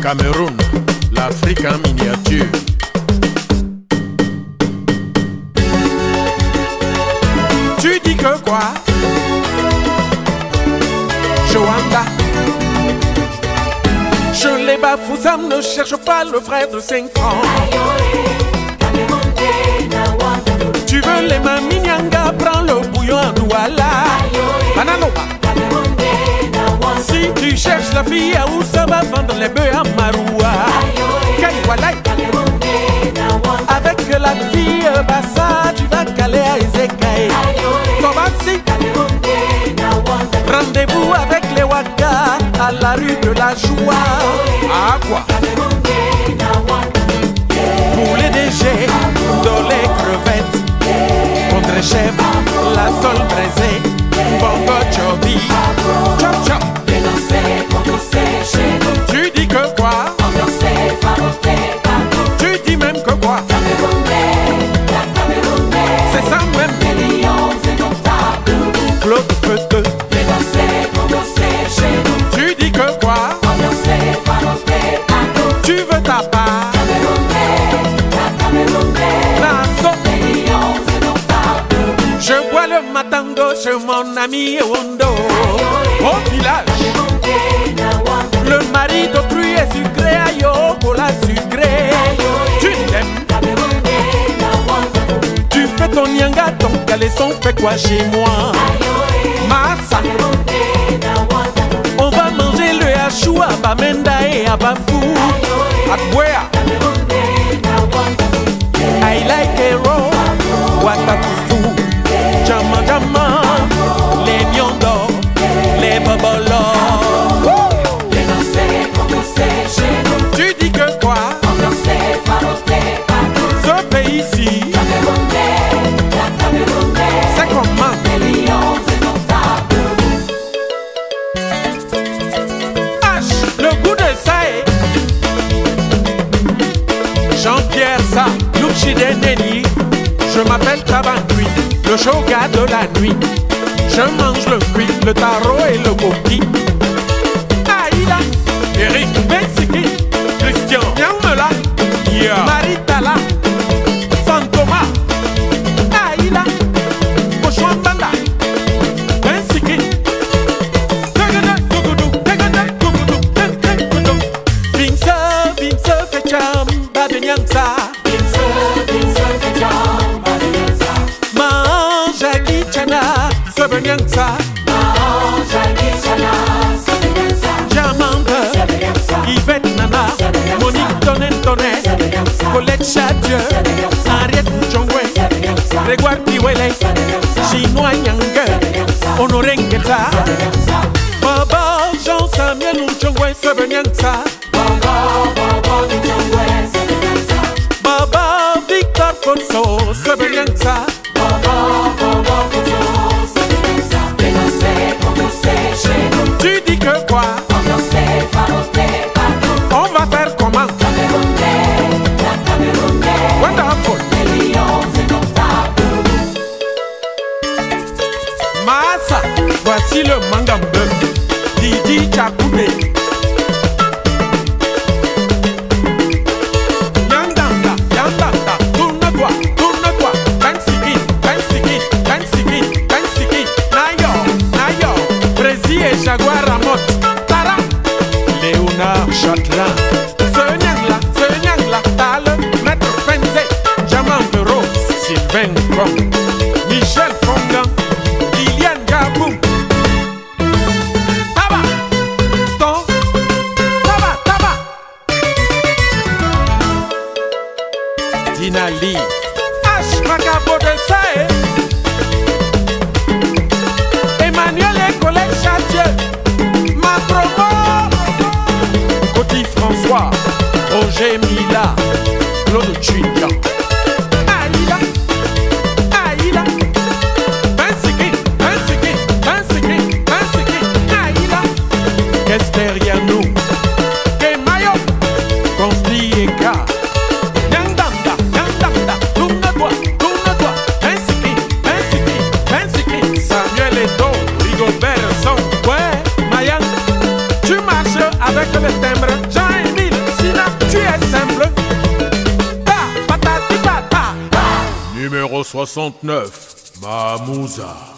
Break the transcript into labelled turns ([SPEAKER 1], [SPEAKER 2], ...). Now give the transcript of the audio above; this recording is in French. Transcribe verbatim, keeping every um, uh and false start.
[SPEAKER 1] Cameroun, l'Afrique en miniature. Tu dis que quoi? Joanda. Je les bafoue, ça ne cherche pas le frère de cinq francs. Tu veux les mami nyanga, prends le bouillon en douala. Bananoba. Si tu cherches la fille à où ça va vendre les bœufs en maroua. Kaiwalai. Avec la fille Bassa, tu vas caler à Ezekaï. Tobassi. Rendez-vous avec les Waka à la rue de la Joie. À quoi? Pour les D G, dans les crevettes. Contre chef, la sole braisée. Bongo Chobi. Chop chop. Tu dis que quoi? Tu dis même que quoi? C'est ça même. Claude Feu. Tu dis que quoi? Tu veux ta part? Je bois le matango chez mon ami Wondo. Au village, le mari d'autrui est sucré à Yokola sucré. Tu t'aimes? Tu fais ton nyanga, ton caleçon fait quoi chez moi? Massa. On va manger le hachou à Bamenda et à Bafou. À Bouéa. I like a roll. Watafufu. Jama jama. Les miondo. Les bobolos. Tu dis que quoi? Ce pays-ci, c'est comment? H, le goût de ça est Jean-Pierre Sa, Luchidendeni. Je m'appelle Tabangui, le shoga de la nuit. Je mange le cuit, le taro et le coquille. Aïda, Eric Bensiki, Christian Yamela, yeah. Maritala, Santoma, Aïda, Koshwambanda, Bensiki. Vince, Vince Fecham, Badenyansa. Vince, Vince Fecham, Badenyansa. Manja Gichana, Sabenyansa. Manja Gichana, Sabenyansa. Jamanda, Yvette Nana, Monique Tonen Tonet, Colette Chadieu, Henriette Mouchongwe, Grégoire Piwele, Chinois Nyanga, Honoré Ngeta, Baba Jean-Samuel Mouchongwe, Sabenyansa. Baba Victor Fonso, Sabenyansa. Tu dis que quoi? On va faire comment? Wonderful. Massa, voici le mangambe. Didi Chakoube. Yandanda, yandanda, tourne-toi, tourne-toi. Tansiki, tansiki, tansiki, tansiki. Nayo, nayo. Prési et Jaguar Ramot. Tara. Léonard Chatelain. Ce nyang-là, ce nyang-là. Tal, Maître Fenze. Jaman Vero. Sylvain Kong. Michel Fongan. Liliane Gaboum. Taba. Ton. Taba, taba. Dinali. H. Macabo de Sae. Emmanuel et collègue Chadieu. Ma promo. Côté François. Roger Mila. Claude Chunian. Aïda. Aïda. Bensiki. Bensiki. Bensiki. Bensiki. Aïda. Qu'est-ce derrière nous? Kemayo. Consti et K. Yandanda. Yandanda. Tourne-toi. Tourne-toi. Bensiki. Bensiki. Bensiki. Samuel Eto. Rigobert Son. Ouais. Mayang. Tu marches avec le timbre Jean-Émile. soixante-neuf, Mamouza.